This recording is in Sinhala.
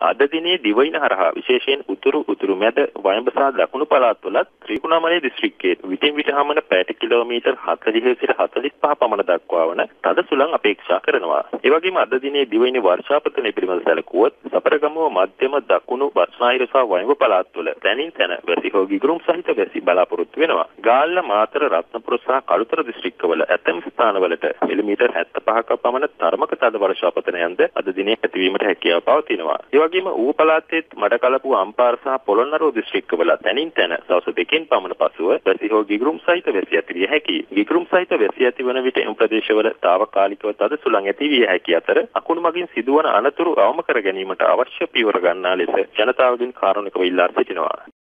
අද දිනේ දිවයින හරහා විශේෂයෙන් උතුරු මැද වයඹ සහ දකුණු පළාත්වලත් ත්‍රිකුණාමලය දිස්ත්‍රික්කයේ විටින් විට හමන පැයට කිලෝමීටර් 40 සිට 45 පමණ දක්වා වන තද සුළං අපේක්ෂා කරනවා. ඒ වගේම අද දිනේ දිවයින වර්ෂාපතනය පිළිබඳ සැලකුවොත් සපරගමුව මධ්‍යම දකුණු බස්නාහිර සහ වයඹ පළාත්වල තැනින් තැන වැසි හෝ ගිගුරුම් සහිත වැසි බලාපොරොත්තු වෙනවා. ගාල්ල මාතර රත්නපුර සහ කළුතර දිස්ත්‍රික්කවල ඇතැම් ස්ථානවලට මිලිමීටර් 75ක පමණ තරමක තද වර්ෂාපතනයන්ද අද දිනේ ඇතිවීමට හැකියාව පවතිනවා. ඒ වගේම ඌව පළාතෙත් මඩකලපුව අම්පාර සහ පොළොන්නරුව දිස්ත්‍රික්කවල තැනින් තැන දවස් දෙකකින් පමණ පසුව වැසි හෝ ගිගුරුම් සහිත වැසි ඇතිවිය හැකියි. ගිගුරුම් සහිත වැසි ඇතිවන විට එම ප්‍රදේශවල తాවකාලිකව තද සුළං ඇතිවිය හැකි අතර අකුණු මගින් සිදුවන අනතුරු අවම කර ගැනීමට අවශ්‍ය පියවර ගන්නා ලෙස ජනතාවගෙන් කාරුණිකව ඉල්ලා සිටිනවා.